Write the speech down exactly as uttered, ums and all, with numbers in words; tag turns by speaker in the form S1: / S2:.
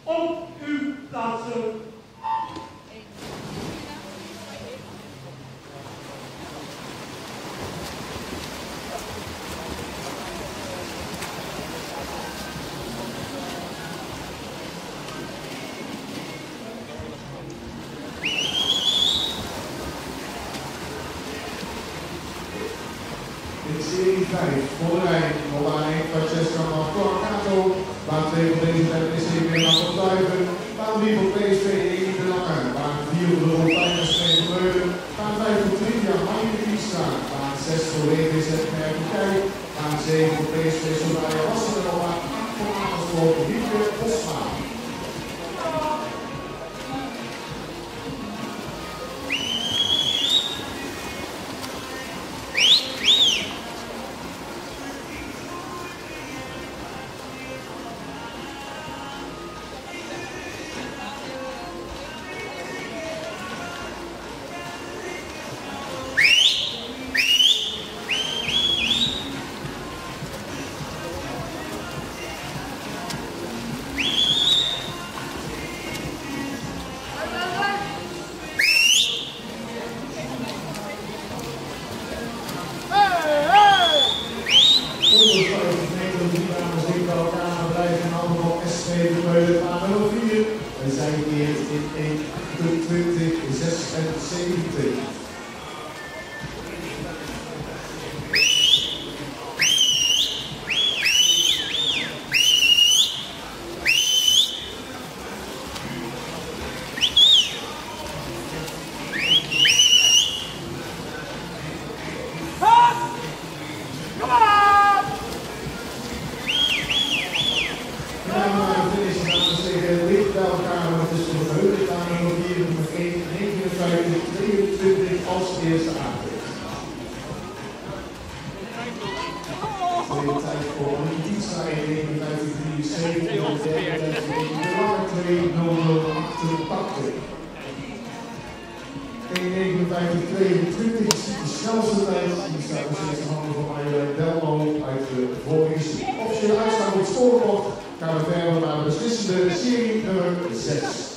S1: Op uw plaatsen.
S2: In serie vijf, Mollerijn, baan één, Francesca Marcorcato, baan twee van deze tijd is C W van Duiven, baan drie voor P S V één de Langer, baan vier voor de Rolfijners twee van Meulen, baan vijf voor Trivia Maaike Wiestra, baan zes voor W V Z Merkijk, baan zeven voor P S V Soraya Wassen en baan acht voor Amersfoort Rieke Bosma. We zijn hier in één achtentwintig, zesenzeventig. Als eerste aangeeft. Tweede tijd voor Anitisa in negenenvijftig drieënzeventig, derde tijd voor twee nul nul achtentachtig. één negenenvijftig tweeëntwintig is de snelste tijd, die staat nog steeds in handen van Marjolein Delmo uit de vorige officiële uitslag op het scorebord. Gaan we verder naar de beslissende serie nummer zes.